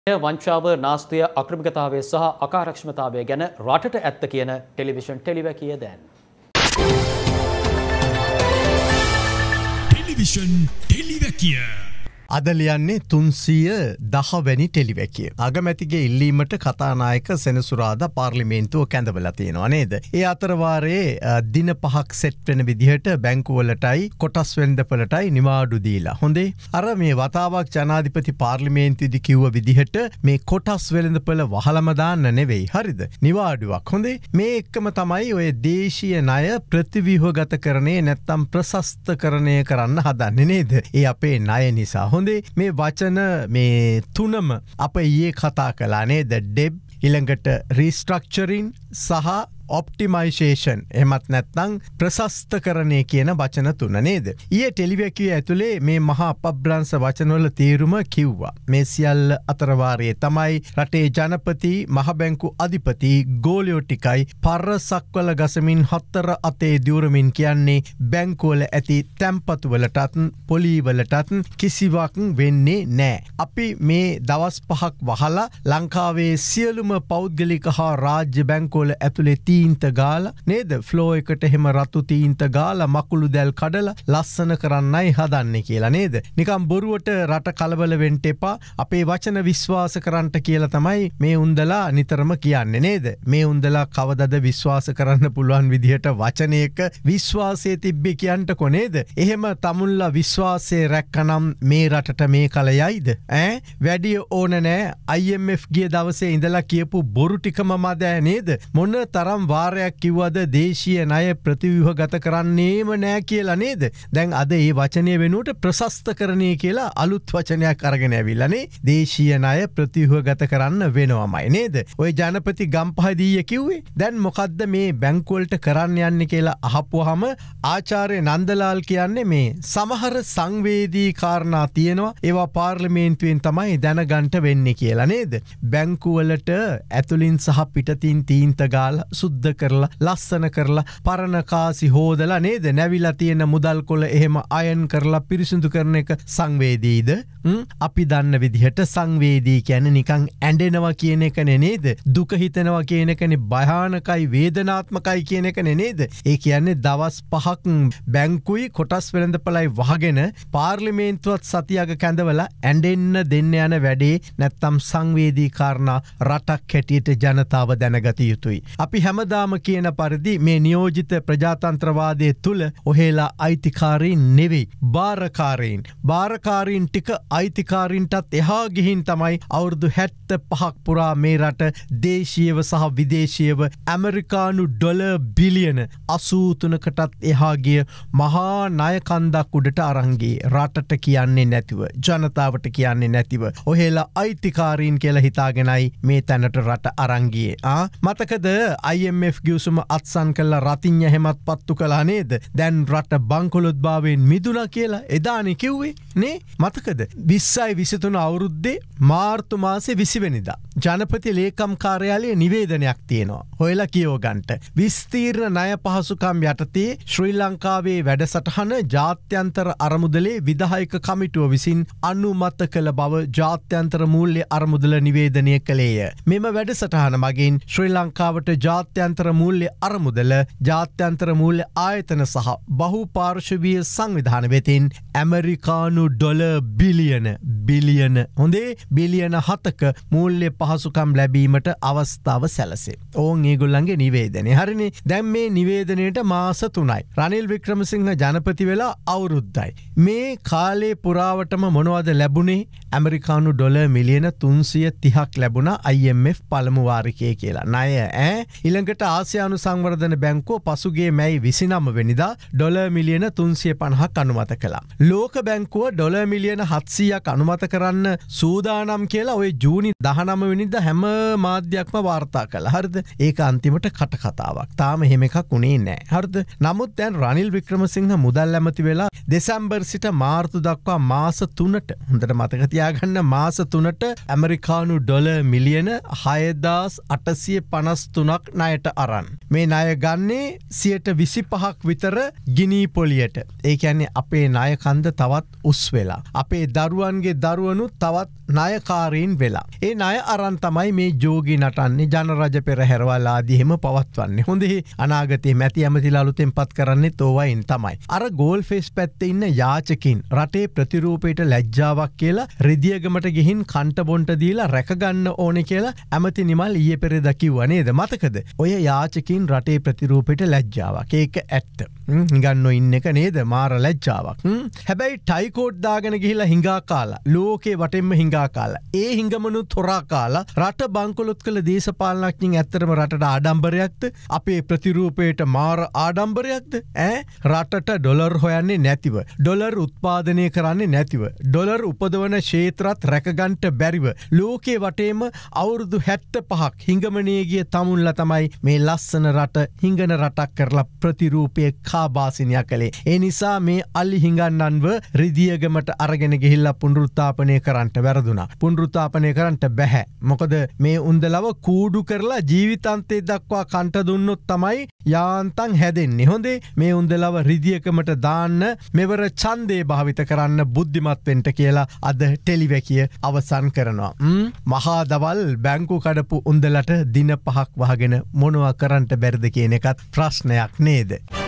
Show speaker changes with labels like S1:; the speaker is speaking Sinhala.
S1: වංචාව නාස්තිය අක්‍රමිකතාවය සහ අකාර්යක්ෂමතාවය ගැන රටට ඇත්ත කියන ටෙලිවිෂන් ටෙලිවැකිය දැන්.
S2: ටෙලිවිෂන් ටෙලිවැකිය
S3: අද ලියන්නේ 310 වැනි ටෙලිවැකිය. අගමැතිගේ ඉල්ලීමට කතානායක සෙනසුරාදා පාර්ලිමේන්තුව කැඳවලා තියෙනවා නේද? ඒ අතර වාරයේ දින 5ක් සෙට් වෙන විදිහට බැංකුවලටයි කොටස් වෙළඳපළටයි නිවාඩු දීලා. හොඳේ. අර මේ වතාවක් ජනාධිපති පාර්ලිමේන්තුවේදී කිව්ව විදිහට මේ කොටස් වෙළඳපළ වහලම දාන්න නෙවෙයි. හරිද? නිවාඩුවක්. හොඳේ. මේ එක්කම තමයි ඔය දේශීය ණය ප්‍රතිව්‍යුහගත කරණේ නැත්තම් ප්‍රශස්තකරණය කරන්න හදන්නේ නේද? ඒ අපේ ණය නිසා. මේ වචන මේ තුනම අප ඊයේ කතා කළා නේද? ඩෙබ් ඊළඟට රීස්ට්‍රක්චරින් සහ ඔප්ටිමයිසේෂන් එහෙමත් නැත්නම් ප්‍රශස්තකරණය කියන වචන තුන නේද? ඊයේ ටෙලිවැකිය ඇතුලේ මේ මහා අපබ්‍රංශ වචනවල තේරුම කිව්වා. මේ සියල්ල අතර වාරයේ තමයි රටේ ජනපති මහ බැංකු අධිපති ගෝලියෝ ටිකයි පරසක්වල ගසමින් හතර අතේ දියුරමින් කියන්නේ බැංකුවල ඇති තැන්පතු වලටත් පොලිවලටත් කිසිවක් වෙන්නේ නැහැ. අපි මේ දවස් 5ක් වහලා ලංකාවේ සියලුම පෞද්ගලික හා රාජ්‍ය බැංකුවල ඇතුලේ තීන්ත ගාලා නේද? ෆ්ලෝ එකට එහෙම රතු තීන්ත ගාලා මකුළු දැල් කඩලා ලස්සන කරන්නයි හදන්නේ කියලා නේද? නිකම් බොරුවට රට කලබල වෙන්න එපා. අපේ වචන විශ්වාස කරන්නට කියලා තමයි මේ උන්දලා නිතරම කියන්නේ නේද? මේ උන්දලා කවදද විශ්වාස කරන්න පුළුවන් විදිහට වචනයක විශ්වාසය තිබ්බේ කියන්නකො නේද? එහෙම තමුන්ලා විශ්වාසය රැක්කනම් මේ රටට මේ කලයයිද? වැඩි ඕන නෑ. IMF ගිය දවසේ ඉඳලා කියපු බොරු ටිකම මදෑ නේද? මොන තරම් වාරයක් කිව්වද දේශීය ණය ප්‍රතිව්‍යුහගත කරන්නේම නෑ කියලා නේද? දැන් අද මේ වචනය වෙනුවට ප්‍රශස්තකරණය කියලා අලුත් වචනයක් අරගෙන ඇවිල්ලානේ. දේශීය ණය ප්‍රතිව්‍යුහගත කරන්න වෙනවමයි නේද? ඔය ජනපති ගම්පහදීය කිව්වේ. දැන් මොකද්ද මේ බැංකු වලට කරන්න යන්නේ කියලා අහපුවාම ආචාර්ය නන්දලාල් කියන්නේ මේ සමහර සංවේදී කාරණා තියෙනවා. ඒවා පාර්ලිමේන්තුවෙන් තමයි දැනගන්න වෙන්නේ කියලා නේද? බැංකු වලට ඇතුලින් සහ පිටතින් තීන්ත ගාලා සුද්ධ කරලා ලස්සන කරලා පරණ කාසි හෝදලා නේද? නැවිලා තියෙන මුදල් කොළ එහෙම අයන් කරලා පිරිසිදු කරන එක සංවේදීද? අපි දන්න විදිහට සංවේදී කියන්නේ නිකන් ඇඬෙනවා කියන එකනේ නේද? දුක හිතෙනවා කියන එකනේ, භයානකයි වේදනාත්මකයි කියන එකනේ නේද? ඒ කියන්නේ දවස් 5ක් බැංකුයි කොටස් වෙළඳපළයි වහගෙන පාර්ලිමේන්තුවත් සතියක කැඳවලා ඇඬෙන්න දෙන්න යන වැඩේ නැත්තම් සංවේදී කාරණා රටක් හැටියට ජනතාව දැනගත යුතුයි. අපි හැමදාම කියන පරිදි මේ නියෝජිත ප්‍රජාතන්ත්‍රවාදයේ තුල ඔහෙලා අයිතිකාරීන් නෙවෙයි, බාරකාරීන්. බාරකාරීන් ටික අයිතිකාරීන්ටත් එහා ගිහින් තමයි අවුරුදු 75ක් පුරා මේ රට දේශීයව සහ විදේශීයව ඇමරිකානු ඩොලර් බිලියන 83කටත් එහා ගිය මහා ණය කන්දක් උඩට අරන් ගියේ. රටට කියන්නේ නැතිව, ජනතාවට කියන්නේ නැතිව ඔහෙලා අයිතිකාරීන් කියලා හිතාගෙනයි මේ තැනට රට අරන් ගියේ. මතකද IMF ගිවිසුම අත්සන් කළා රතිඤ්ඤ හැමත් පත්තු කළා නේද? දැන් රට බංකොලොත්භාවයෙන් මිදුණා කියලා එදානේ කිව්වේ නේ? මතකද? 2023 අවුරුද්දේ මාර්තු මාසේ 20 වෙනිදා ජනපති ලේකම් කාර්යාලයේ නිවේදනයක් තියෙනවා. හොයලා කියව ගන්නට. විස්තීර්ණ ණය පහසුකම් යටතේ ශ්‍රී ලංකාවේ වැඩසටහන ජාත්‍යන්තර අරමුදලේ විධායක කමිටුව විසින් අනුමත කළ බව ජාත්‍යන්තර මූල්‍ය අරමුදල නිවේදනය කළේය. මෙම වැඩසටහන මගින් ශ්‍රී ලංකාවට ජාත්‍යන්තර මූල්‍ය අරමුදල, ජාත්‍යන්තර මූල්‍ය ආයතන සහ බහුපාර්ශවීය සංවිධාන වෙතින් ඇමරිකානු ඩොලර් බිලියන හොඳේ බිලියන 7ක මූල්‍ය පහසුකම් ලැබීමට අවස්ථාව සැලසේ. ඕන් ඒගොල්ලන්ගේ නිවේදනය. හරිනේ. දැන් මේ නිවේදනයට මාස 3යි. රනිල් වික්‍රමසිංහ ජනපති වෙලා අවුරුද්දයි. මේ කාලේ පුරාවටම මොනවද ලැබුණේ? ඇමරිකානු ඩොලර් මිලියන 330ක් ලැබුණා IMF පළමු වාරිකයේ කියලා. ණය ඊළඟට ආසියානු සංවර්ධන බැංකුව පසුගිය මැයි 29 වෙනිදා ඩොලර් මිලියන 350ක් අනුමත කළා. ලෝක බැංකුව ඩොලර් මිලියන 700ක් අනුමත කරන්න සූදානම් කියලා ඔය ජූනි 19 වෙනිදා හැම මාධ්‍යයක්ම වාර්තා කළා. හරිද? ඒක අන්තිමට කතාවක්. තාම එහෙම එකක් උනේ නැහැ. හරිද? නමුත් දැන් රනිල් වික්‍රමසිංහ මුදල් ඇමති වෙලා දෙසැම්බර් සිට මාර්තු දක්වා මාස 3ට හොඳට මතක තියාගන්න මාස 3ට ඇමරිකානු ඩොලර් මිලියන 6853ක් ණයට ණයට අරන්. මේ ණය ගන්නේ 25% විතර ගිනී පොලියට. ඒ කියන්නේ අපේ ණය කන්ද තවත් උස් වෙලා. අපේ දරුවන්ගේ දරුවනුත් තවත් ණයකාරීන් වෙලා. ඒ ණය අරන් තමයි මේ ජෝගි නටන්නේ ජනරජ පෙරහැරවල් ආදී එහෙම පවත්වන්නේ. හොඳේ අනාගතයේ මැති ඇමතිලා අලුතෙන් පත් කරන්නේ තෝවයින් තමයි. අර ගෝල් ෆේස් පැත්තේ ඉන්න යාචකින් රටේ ප්‍රතිරූපයට ලැජ්ජාවක් කියලා රිදියගමට ගිහින් කන්ට බොන්ට දීලා රැකගන්න ඕනේ කියලා ඇමති නිමල් ඊයේ පෙරේදා කිව්වා නේද? මතකද? ඔය යාචකින් රටේ ප්‍රතිරූපයට ලැජ්ජාවක්. ඒක ඇත්ත. හිඟන්නෝ ඉන්න එක නේද? මාර ලැජ්ජාවක්. හැබැයි ටයිකෝඩ් දාගෙන ගිහිල්ලා හිඟා කාලා ලෝකේ වටෙන්ම හිඟා කාලා ඒ හිඟමනුත් හොරා කාලා රට බංකොලොත් කළ දේශපාලනඥයින් ඇත්තටම රටට ආඩම්බරයක්ද? අපේ ප්‍රතිරූපයට මාර ආඩම්බරයක්ද? රටට ඩොලර් හොයන්නේ නැතිව, ඩොලර් උත්පාදනය කරන්නේ නැතිව, ඩොලර් උපදවන ක්ෂේත්‍රත් රැකගන්ට බැරිව ලෝකේ වටේම අවුරුදු 75ක් හිඟමනේ ගිය තමුන්ලා තමයි මේ ලස්සන රට හිඟන රටක් කරලා ප්‍රතිරූපයේ කාබාසිනියා කළේ. ඒ නිසා මේ අලි හිඟන්නන්ව රිදියගමට අරගෙන ගිහිල්ලා පුනරුත්ථාපනය කරන්නට වැරදුනා. පුනරුත්ථාපනය කරන්නට බැහැ. මොකද මේ උන්දලව කූඩු කරලා ජීවිතාන්තයේ දක්වා කන්ට දුන්නොත් තමයි යාන්තම් හැදෙන්නේ. හොඳේ මේ උන්දලව රිදියකමට දාන්න මෙවර ඡන්දේ භාවිත කරන්න බුද්ධිමත් වෙන්න කියලා අද ටෙලිවැකිය අවසන් කරනවා. මහා දවල් බැංකු කඩපු උන්දලට දින 5ක් වහගෙන මොනවා කරන්නට බැරිද කියන එකත් ප්‍රශ්නයක් නේද?